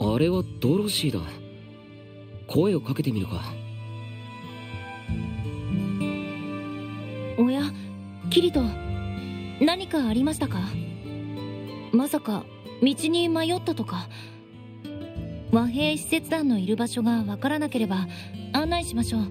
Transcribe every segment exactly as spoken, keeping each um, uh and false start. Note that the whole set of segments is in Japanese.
あれはドロシーだ。声をかけてみるか。 おや、キリト、何かありましたか？まさか道に迷ったとか。和平使節団のいる場所がわからなければ案内しましょう。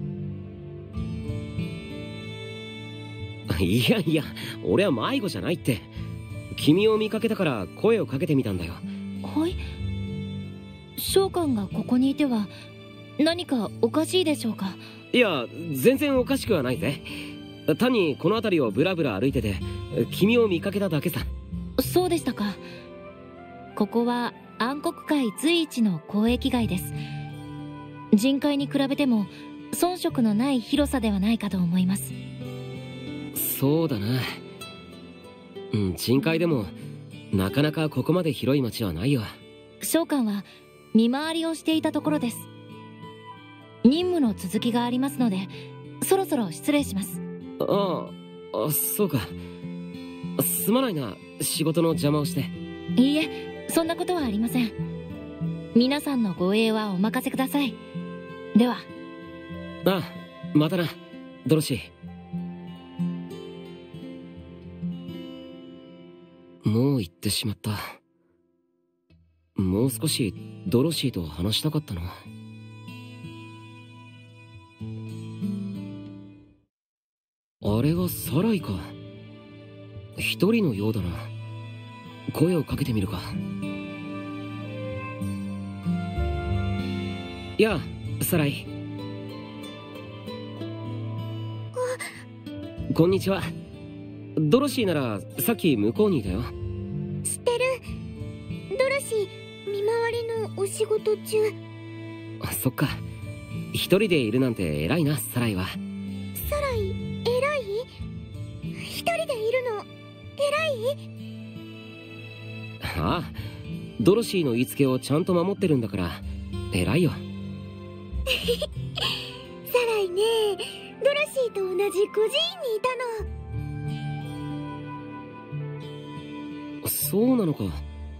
いやいや、俺は迷子じゃないって。君を見かけたから声をかけてみたんだよ。 はい。召喚がここにいては何かおかしいでしょうか？ いや、全然おかしくはないぜ。単にこの辺りをブラブラ歩いてて君を見かけただけさ。 そうでしたか。ここは暗黒界随一の交易街です。人海に比べても遜色のない広さではないかと思います。 そうだな。うん、人海でもなかなかここまで広い町はないよ。 召喚は見回りをしていたところです。任務の続きがありますのでそろそろ失礼します。 ああ、あ、そうか。すまないな、仕事の邪魔をして。 いいえ、そんなことはありません。皆さんの護衛はお任せください。では。 ああ、またな、ドロシー。もう行ってしまった。もう少しドロシーと話したかったな。あれがサライか。一人のようだな。声をかけてみるか。やあ、サライ。こんにちは。ドロシーならさっき向こうにいたよ。 知ってる。ドロシー見回りのお仕事中。 あ、そっか。一人でいるなんて偉いな、サライは。 サライ偉い？一人でいるの偉い？ ああ、ドロシーの言いつけをちゃんと守ってるんだから偉いよ。 サライね、ドロシーと同じ孤児院にいたの。 そうなのか。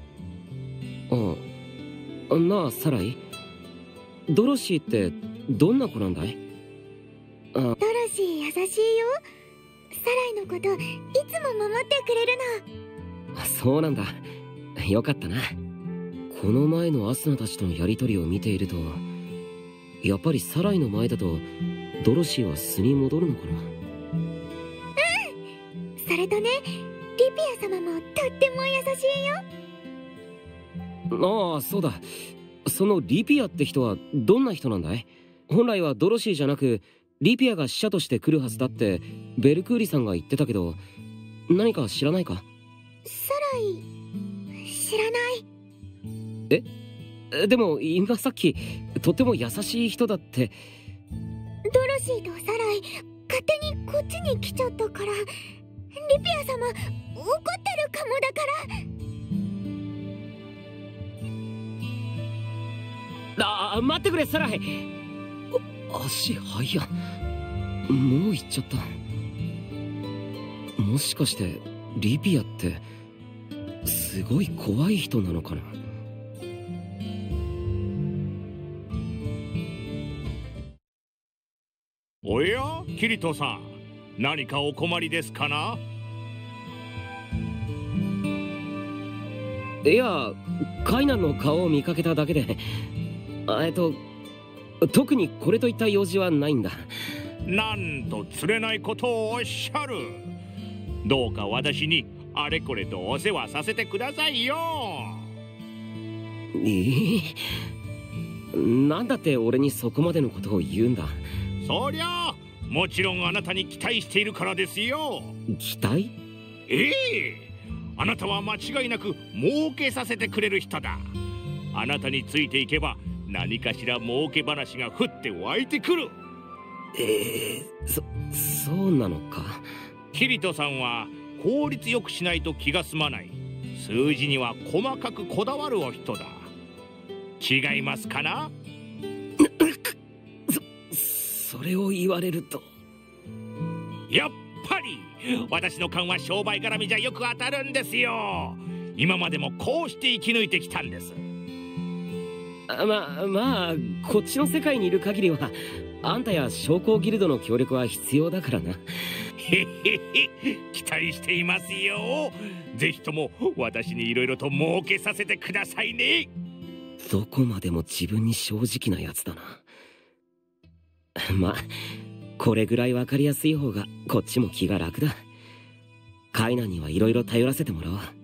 ああ、なあサライ、ドロシーってどんな子なんだい？あ、 ドロシー優しいよ。サライのこといつも守ってくれるの。 そうなんだ。よかったな。この前のアスナたちとのやりとりを見ていると、やっぱりサライの前だとドロシーは素に戻るのかな。うん、 それとね、リピア様もとっても優しいよ。 ああ、そうだ。そのリピアって人はどんな人なんだい？本来はドロシーじゃなくリピアが使者として来るはずだってベルクーリさんが言ってたけど、何か知らないか？ サライ知らない。 え？でも今さっきとっても優しい人だって。 ドロシーとサライ勝手にこっちに来ちゃったから、リピア様怒ってるかもだから。 ああ、待ってくれサライ。足速や。もう行っちゃった。もしかしてリピアってすごい怖い人なのかな。 おや、キリトさん、何かお困りですかな？ いや、カイナンの顔を見かけただけで、えっと特にこれといった用事はないんだ。 なんと釣れないことをおっしゃる。どうか私にあれこれとお世話させてくださいよ。 ええ、なんだって俺にそこまでのことを言うんだ。 そりゃもちろんあなたに期待しているからですよ。 期待？ ええ、あなたは間違いなく儲けさせてくれる人だ。あなたについていけば何かしら儲け話が降って湧いてくる。 ええ、そそうなのか。 キリトさんは効率よくしないと気が済まない。数字には細かくこだわるお人だ。違いますかな？ そそれを言われると。 やっぱり私の勘は商売絡みじゃよく当たるんですよ。今までもこうして生き抜いてきたんです。 ままあこっちの世界にいる限りはあんたや商工ギルドの協力は必要だからな。 へへへ、期待していますよ。ぜひとも私にいろいろと儲けさせてくださいね。 どこまでも自分に正直なやつだな。まあこれぐらい分かりやすい方がこっちも気が楽だ。カイナにはいろいろ頼らせてもらおう。